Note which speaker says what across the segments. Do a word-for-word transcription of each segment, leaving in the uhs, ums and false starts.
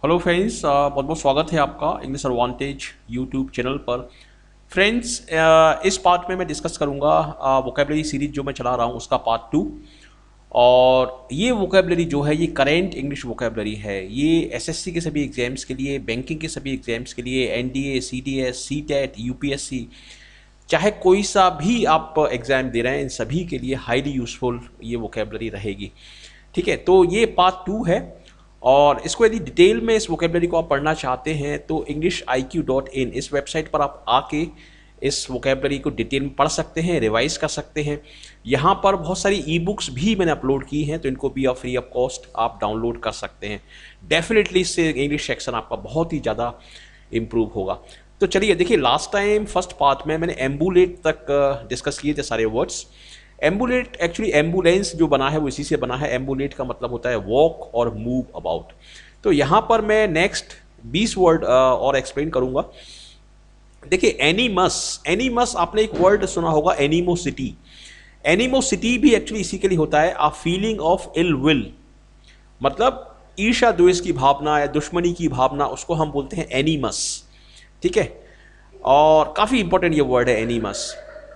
Speaker 1: Hello friends, बहुत बहुत स्वागत है आपका इंग्लिश एडवांटेज यूट्यूब चैनल पर। फ्रेंड्स, इस पार्ट में मैं डिस्कस करूंगा वोकेबलरी सीरीज जो मैं चला रहा हूं उसका पार्ट टू। और ये वोकेबलरी जो है ये करेंट इंग्लिश वोकेबलरी है। ये एसएससी के सभी एग्जाम्स के लिए, बैंकिंग के सभी एग्जाम्स के लिए, एनडीए, सीडीएस, सीटेट, यूपीएससी, चाहे कोई सा भी आप एग्ज़ाम दे रहे हैं, इन सभी के लिए हाईली यूज़फुल ये वोकेबलरी रहेगी। ठीक है, तो ये पार्ट टू है। और इसको यदि डिटेल में इस वोकेबलरी को आप पढ़ना चाहते हैं तो English I Q dot in इस वेबसाइट पर आप आके इस वोकेबलरी को डिटेल में पढ़ सकते हैं, रिवाइज कर सकते हैं। यहाँ पर बहुत सारी ई बुक्स भी मैंने अपलोड की हैं, तो इनको भी आप फ्री ऑफ कॉस्ट आप डाउनलोड कर सकते हैं। डेफिनेटली इससे इंग्लिश सेक्शन आपका बहुत ही ज़्यादा इम्प्रूव होगा। तो चलिए देखिए, लास्ट टाइम फर्स्ट पार्ट में मैंने एम्बुलेट तक डिस्कस किए थे सारे वर्ड्स। एम्बुलेट एक्चुअली एम्बुलेंस जो बना है वो इसी से बना है। एम्बुलेट का मतलब होता है वॉक और मूव अबाउट। तो यहाँ पर मैं नेक्स्ट बीस वर्ड और एक्सप्लेन करूँगा। देखिए, एनिमस, एनिमस आपने एक वर्ड सुना होगा, एनिमोसिटी। एनिमोसिटी भी एक्चुअली इसी के लिए होता है, a feeling of ill will, मतलब ईर्ष्या द्वेष की भावना या दुश्मनी की भावना, उसको हम बोलते हैं एनिमस। ठीक है, और काफ़ी इंपॉर्टेंट ये वर्ड है एनिमस।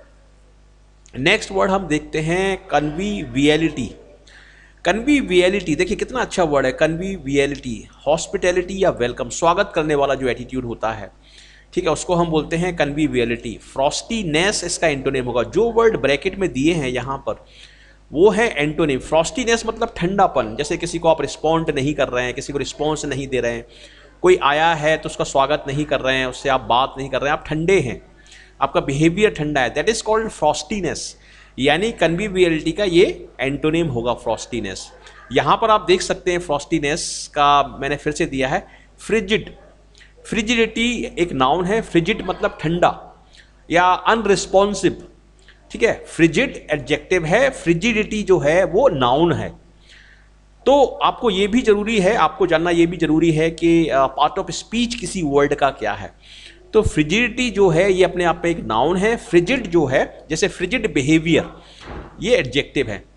Speaker 1: नेक्स्ट वर्ड हम देखते हैं कन्वीवियलिटी। कन्वीवियलिटी देखिए कितना अच्छा वर्ड है, कन्वीवियलिटी। हॉस्पिटैलिटी या वेलकम, स्वागत करने वाला जो एटीट्यूड होता है, ठीक है, उसको हम बोलते हैं कन्वीवियलिटी। फ्रॉस्टीनेस इसका एंटोनिम होगा। जो वर्ड ब्रैकेट में दिए हैं यहाँ पर वो है एंटोनिम। फ्रॉस्टीनेस मतलब ठंडापन, जैसे किसी को आप रिस्पॉन्ड नहीं कर रहे हैं, किसी को रिस्पॉन्स नहीं दे रहे हैं, कोई आया है तो उसका स्वागत नहीं कर रहे हैं, उससे आप बात नहीं कर रहे हैं, आप ठंडे हैं, आपका बिहेवियर ठंडा है, दैट इज कॉल्ड फ्रॉस्टीनेस। यानी कन्वीवियलिटी का ये एंटोनिम होगा फ्रॉस्टीनेस। यहाँ पर आप देख सकते हैं फ्रॉस्टीनेस का मैंने फिर से दिया है फ्रिजिड। फ्रिजिडिटी एक नाउन है, फ्रिजिड मतलब ठंडा या अनरिस्पॉन्सिव। ठीक है, फ्रिजिड एडजेक्टिव है, फ्रिजिडिटी जो है वो नाउन है। तो आपको ये भी जरूरी है, आपको जानना ये भी जरूरी है कि पार्ट ऑफ स्पीच किसी वर्ड का क्या है। तो फ्रिजिडिटी जो है ये अपने आप में एक नाउन है। फ्रिजिड जो है, जैसे फ्रिजिड बिहेवियर, ये एडजेक्टिव है।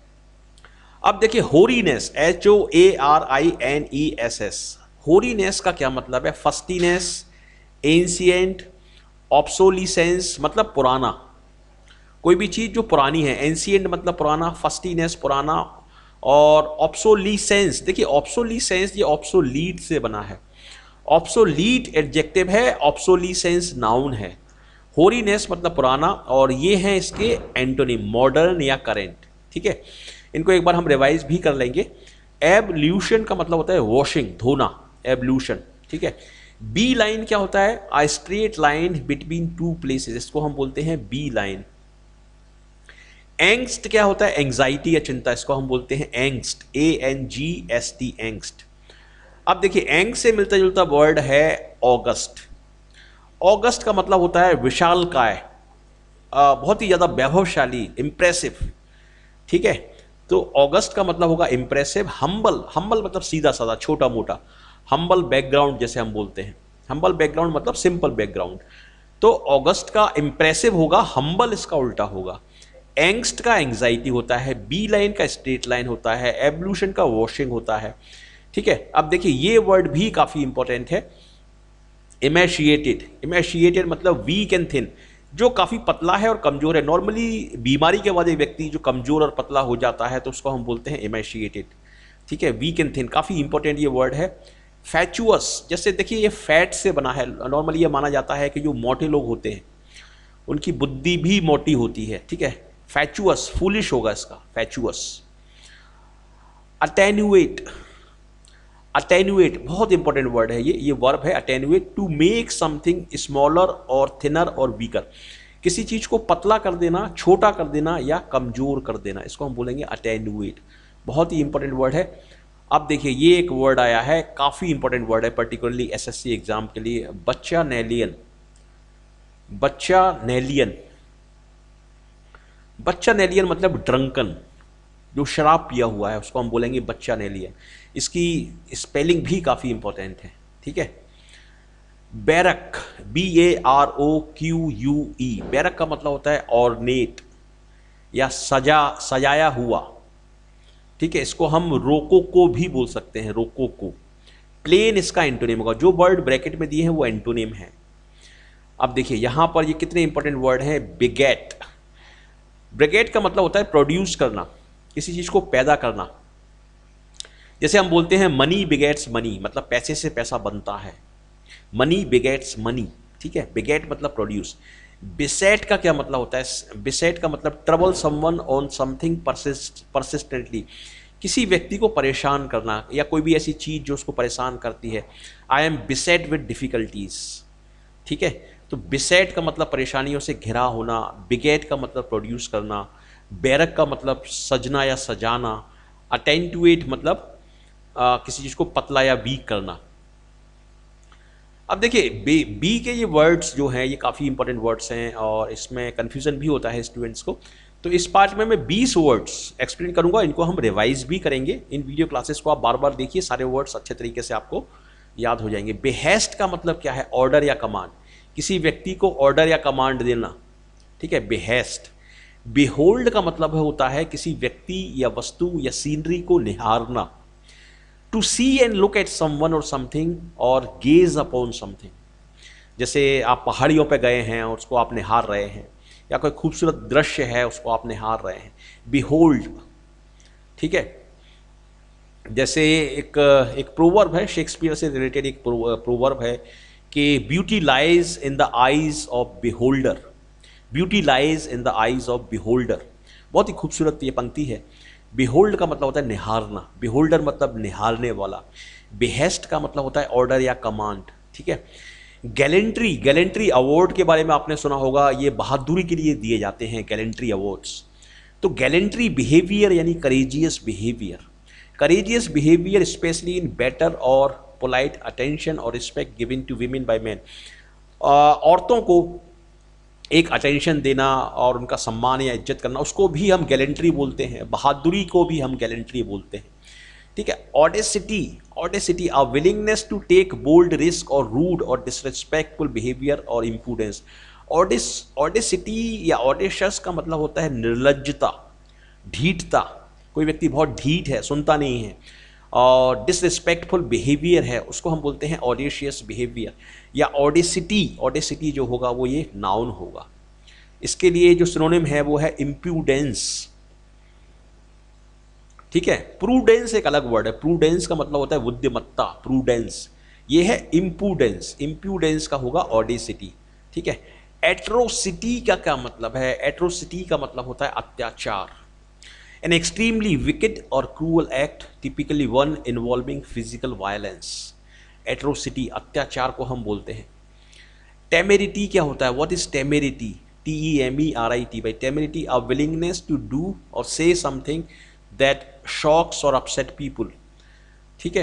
Speaker 1: अब देखिए hoariness, H O A R I N E S S. Hoariness का क्या मतलब है? फस्टीनेस, एंशिएंट, ऑब्सोलिसेंस मतलब पुराना, कोई भी चीज जो पुरानी है। एंशिएंट मतलब पुराना, फस्टीनेस पुराना, और ऑब्सोलिसेंस, देखिए ऑब्सोलिसेंस ये ऑब्सोलीट से बना है। ऑब्सोलीट एडजेक्टिव है, ऑब्सोलिसेंस नाउन है। होरीनेस मतलब पुराना, और ये है इसके एंटोनिम, मॉडर्न या करेंट। ठीक है, इनको एक बार हम रिवाइज भी कर लेंगे। एवल्यूशन का मतलब होता है वॉशिंग, धोना, एवल्यूशन। ठीक है, बी लाइन क्या होता है? A straight line between two places, इसको हम बोलते हैं बी लाइन। एंग्स्ट क्या होता है? एंग्जाइटी या चिंता, इसको हम बोलते हैं angst, A N G S T, angst. अब देखिए, एंग से मिलता जुलता वर्ड है ऑगस्ट। ऑगस्ट का मतलब होता है विशालकाय, बहुत ही ज्यादा वैभवशाली, इंप्रेसिव। ठीक है, तो ऑगस्ट का मतलब होगा इंप्रेसिव। हम्बल, हम्बल मतलब सीधा साधा, छोटा मोटा। हम्बल बैकग्राउंड जैसे हम बोलते हैं, हम्बल बैकग्राउंड मतलब सिंपल बैकग्राउंड। तो ऑगस्ट का इंप्रेसिव होगा, हम्बल इसका उल्टा होगा। एंग्स्ट का एंग्जाइटी होता है, बी लाइन का स्ट्रेट लाइन होता है, एवल्यूशन का वॉशिंग होता है। ठीक है, अब देखिए ये वर्ड भी काफी इंपॉर्टेंट है, इमेशिएटेड। इमेशिएटेड मतलब वीक एंड थिन, जो काफी पतला है और कमजोर है। नॉर्मली बीमारी के बाद एक व्यक्ति जो कमजोर और पतला हो जाता है तो उसको हम बोलते हैं इमेशिएटेड। ठीक है, वीक एंड थिन, काफी इंपॉर्टेंट ये वर्ड है। फैचुअस, जैसे देखिए ये फैट से बना है। नॉर्मली ये माना जाता है कि जो मोटे लोग होते हैं उनकी बुद्धि भी मोटी होती है। ठीक है, फैचुअस, फूलिश होगा इसका, फैचुअस। अटेन्युएट, अटेन्युएट बहुत इंपॉर्टेंट वर्ड है ये ये वर्ब है attenuate, to make something smaller और थिनर और वीकर। किसी चीज को पतला कर देना, छोटा कर देना या कमजोर कर देना, इसको हम बोलेंगे अटेन्युएट। बहुत ही इंपॉर्टेंट वर्ड है। अब देखिए ये एक वर्ड आया है, काफी इंपॉर्टेंट वर्ड है पर्टिकुलरली एसएससी एग्जाम के लिए, बच्चा नेलियन। बच्चा नेलियन, बच्चा नेलियन मतलब ड्रंकन, जो शराब पिया हुआ है उसको हम बोलेंगे बच्चा नेलियन। इसकी स्पेलिंग भी काफ़ी इंपॉर्टेंट है। ठीक है, baroque, B A R O Q U E, baroque का मतलब होता है ऑर्नेट या सजा, सजाया हुआ। ठीक है, इसको हम रोको को भी बोल सकते हैं, रोको को। प्लेन इसका एंटोनिम होगा। जो वर्ड ब्रैकेट में दिए हैं वो एंटोनिम है। अब देखिए यहाँ पर ये कितने इंपॉर्टेंट वर्ड हैं। बिगेट, ब्रिगेट का मतलब होता है प्रोड्यूस करना, किसी चीज़ को पैदा करना। जैसे हम बोलते हैं मनी बिगेट्स मनी, मतलब पैसे से पैसा बनता है। मनी बिगेट्स मनी, ठीक है। बिगेट मतलब प्रोड्यूस। बिसेट का क्या मतलब होता है। बिसेट का मतलब trouble someone on something persistently, किसी व्यक्ति को परेशान करना या कोई भी ऐसी चीज़ जो उसको परेशान करती है। I am beset with difficulties, ठीक है। तो बिसेट का मतलब परेशानियों से घिरा होना, बिगेट का मतलब प्रोड्यूस करना, बैरक का मतलब सजना या सजाना, अटेंटुएट मतलब आ, किसी चीज़ को पतला या वीक करना। अब देखिए बी बी के ये वर्ड्स जो हैं ये काफ़ी इंपॉर्टेंट वर्ड्स हैं और इसमें कन्फ्यूज़न भी होता है स्टूडेंट्स को। तो इस पार्ट में मैं बीस वर्ड्स एक्सप्लेन करूंगा, इनको हम रिवाइज भी करेंगे। इन वीडियो क्लासेस को आप बार बार देखिए, सारे वर्ड्स अच्छे तरीके से आपको याद हो जाएंगे। बेहेस्ट का मतलब क्या है, ऑर्डर या कमांड, किसी व्यक्ति को ऑर्डर या कमांड देना, ठीक है, बेहेस्ट। बिहोल्ड का मतलब होता है किसी व्यक्ति या वस्तु या सीनरी को निहारना। To see and look at someone और समथिंग और गेज अपॉन समथिंग, जैसे आप पहाड़ियों पे गए हैं और उसको आप निहार रहे हैं, या कोई खूबसूरत दृश्य है उसको आप निहार रहे हैं, बिहोल्ड, ठीक है। जैसे एक एक प्रोवर्ब है, शेक्सपियर से रिलेटेड एक प्रोवर्ब है कि beauty lies in the eyes of beholder, beauty lies in the eyes of beholder. बहुत ही खूबसूरत ये पंक्ति है। बिहोल्ड का मतलब होता है निहारना, बिहोल्डर मतलब निहारने वाला। बिहेस्ट का मतलब होता है ऑर्डर या कमांड, ठीक है। गैलेंट्री, गैलेंट्री अवार्ड के बारे में आपने सुना होगा, ये बहादुरी के लिए दिए जाते हैं गैलेंट्री अवार्ड्स। तो गैलेंट्री बिहेवियर यानी courageous behaviour, courageous behaviour specially in better और पोलाइट अटेंशन और respect given to women by man. औरतों को एक अटेंशन देना और उनका सम्मान या इज्जत करना, उसको भी हम गैलेंट्री बोलते हैं। बहादुरी को भी हम गैलेंट्री बोलते हैं, ठीक है। Audacity, audacity a willingness to take bold risk और रूड और डिसरिस्पेक्टफुल बिहेवियर और इम्प्रूडेंस। ऑडिस ऑडेसिटी या ऑडेशस का मतलब होता है निर्लज्जता, ढीठता। कोई व्यक्ति बहुत ढीठ है, सुनता नहीं है। और डिसरिस्पेक्टफुल बिहेवियर है, उसको हम बोलते हैं ऑडेशियस बिहेवियर या ऑडेसिटी। ऑडेसिटी जो होगा वो ये नाउन होगा। इसके लिए जो सिनोनिम है वो है इम्प्रूडेंस, ठीक है। प्रूडेंस एक अलग वर्ड है। प्रूडेंस का मतलब होता है बुद्धिमत्ता, प्रूडेंस। ये है इम्प्रूडेंस, इम्प्रूडेंस का होगा ऑडेसिटी, ठीक है। एट्रोसिटी का क्या मतलब है, एट्रोसिटी का मतलब होता है अत्याचार। एन एक्सट्रीमली विकेड और cruel act, typically one involving physical violence. Atrocity, अत्याचार को हम बोलते हैं। टेमेरिटी क्या होता है, what is temerity, T E M E R I T Y temerity a willingness to do और से समथिंग दैट शॉक्स और अपसेट पीपुल, ठीक है।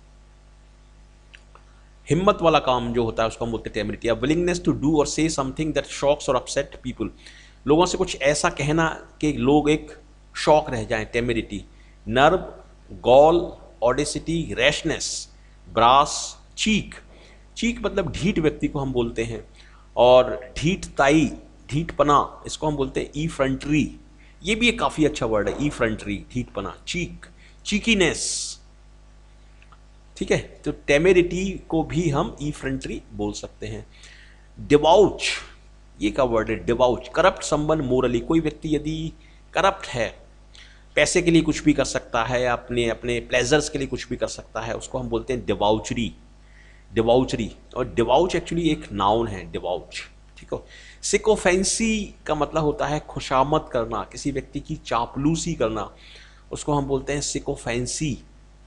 Speaker 1: हिम्मत वाला काम जो होता है उसको हम बोलते हैं temerity. A willingness to do और से समथिंग दैट शॉक्स और अपसेट पीपुल, लोगों से कुछ ऐसा कहना कि लोग एक शॉक रह जाएं, temerity. Nerve, gall, audacity, rashness, brass, cheek, cheek मतलब ढीठ व्यक्ति को हम बोलते हैं। और ढीठताई, ढीठपना, इसको हम बोलते हैं ईफ्रंटरी। ये भी एक काफ़ी अच्छा वर्ड है, ईफ्रंटरी, ढीठपना। चीक, चीकीनेस, ठीक है। तो टेमेरिटी को भी हम ईफ्रंटरी बोल सकते हैं। डिवाउच, ये का वर्ड है डिवाउच, करप्ट समवन मोरली। कोई व्यक्ति यदि करप्ट है, पैसे के लिए कुछ भी कर सकता है या अपने अपने प्लेजर्स के लिए कुछ भी कर सकता है, उसको हम बोलते हैं डिवाउचरी, डिवाउचरी। और डिवाउच एक्चुअली एक नाउन है, डिवाउच, ठीक है। सिकोफेंसी का मतलब होता है खुशामद करना, किसी व्यक्ति की चापलूसी करना, उसको हम बोलते हैं सिकोफेंसी।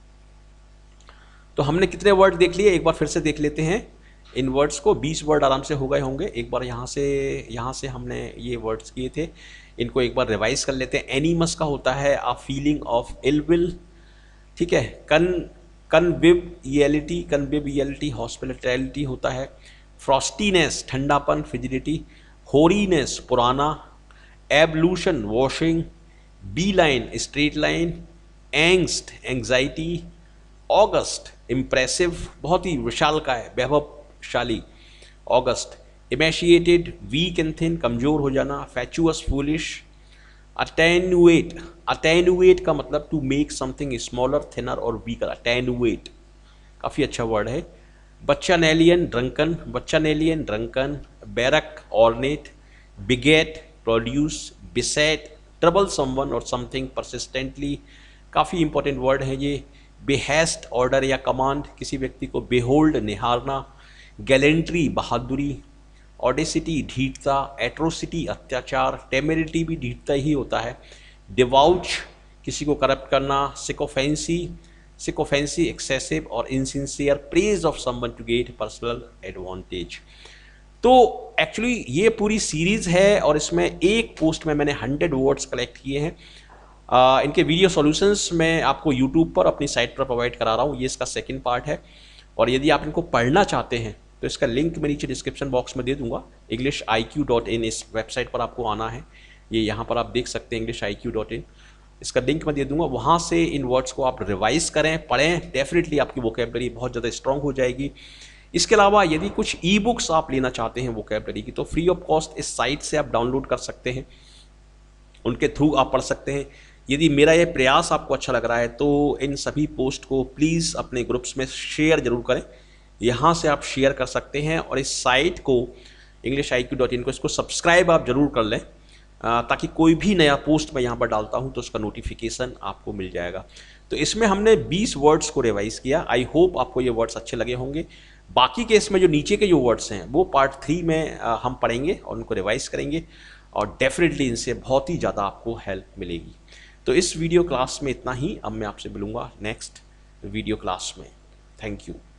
Speaker 1: तो हमने कितने वर्ड देख लिए, एक बार फिर से देख लेते हैं इन वर्ड्स को। बीस वर्ड आराम से हो गए होंगे। एक बार यहाँ से यहाँ से हमने ये वर्ड्स किए थे, इनको एक बार रिवाइज कर लेते हैं। एनिमस का होता है a feeling of ill will, ठीक है। कन कन्विवियलिटी, कन्विवियलिटी हॉस्पिटैलिटी होता है। फ्रॉस्टीनेस ठंडापन, फिजिलिटी। होरीनेस पुराना। Ablution washing. Beeline straight line. Angst anxiety. August impressive, बहुत ही विशालकाय, वैभवशाली, august. Emaciated weak and thin, कमजोर हो जाना। Fatuous foolish. अटेनुएट, अटेनुएट का मतलब to make something smaller, thinner और वीकर, अटेनुएट, काफ़ी अच्छा वर्ड है। Bacchanalian drunken, bacchanalian drunken, baroque ornate, beget produce, beset trouble someone और समथिंग परसिस्टेंटली, काफ़ी इंपॉर्टेंट वर्ड है ये। बेहेस्ट ऑर्डर या कमांड, किसी व्यक्ति को बेहोल्ड निहारना, गैलेंट्री बहादुरी, ऑडेसिटी ढीठता, एट्रोसिटी अत्याचार, टेमेरिटी भी ढीठता ही होता है, डिवाउच किसी को करप्ट करना, सिकोफेंसी सिकोफेंसी एक्सेसिव और insincere praise of someone to get personal advantage. तो एक्चुअली ये पूरी सीरीज है और इसमें एक पोस्ट में मैंने हंड्रेड वर्ड्स कलेक्ट किए हैं। आ, इनके वीडियो सॉल्यूशंस मैं आपको यूट्यूब पर अपनी साइट पर प्रोवाइड करा रहा हूँ, ये इसका सेकंड पार्ट है। और यदि आप इनको पढ़ना चाहते हैं तो इसका लिंक मैं नीचे डिस्क्रिप्शन बॉक्स में दे दूंगा। English I Q dot in इस वेबसाइट पर आपको आना है, ये यहाँ पर आप देख सकते हैं English I Q dot in, इसका लिंक मैं दे दूंगा। वहाँ से इन वर्ड्स को आप रिवाइज करें, पढ़ें, डेफिनेटली आपकी वोकैबुलरी बहुत ज़्यादा स्ट्रॉन्ग हो जाएगी। इसके अलावा यदि कुछ ई बुक्स आप लेना चाहते हैं वोकैबुलरी की तो फ्री ऑफ कॉस्ट इस साइट से आप डाउनलोड कर सकते हैं, उनके थ्रू आप पढ़ सकते हैं। यदि मेरा ये प्रयास आपको अच्छा लग रहा है तो इन सभी पोस्ट को प्लीज़ अपने ग्रुप्स में शेयर जरूर करें, यहाँ से आप शेयर कर सकते हैं। और इस साइट को English I Q dot in को इसको सब्सक्राइब आप ज़रूर कर लें ताकि कोई भी नया पोस्ट मैं यहाँ पर डालता हूँ तो उसका नोटिफिकेशन आपको मिल जाएगा। तो इसमें हमने बीस वर्ड्स को रिवाइज किया, आई होप आपको ये वर्ड्स अच्छे लगे होंगे। बाकी के इसमें जो नीचे के जो वर्ड्स हैं वो पार्ट थ्री में हम पढ़ेंगे और उनको रिवाइज करेंगे और डेफिनेटली इनसे बहुत ही ज़्यादा आपको हेल्प मिलेगी। तो इस वीडियो क्लास में इतना ही, अब मैं आपसे मिलूँगा नेक्स्ट वीडियो क्लास में। Thank you.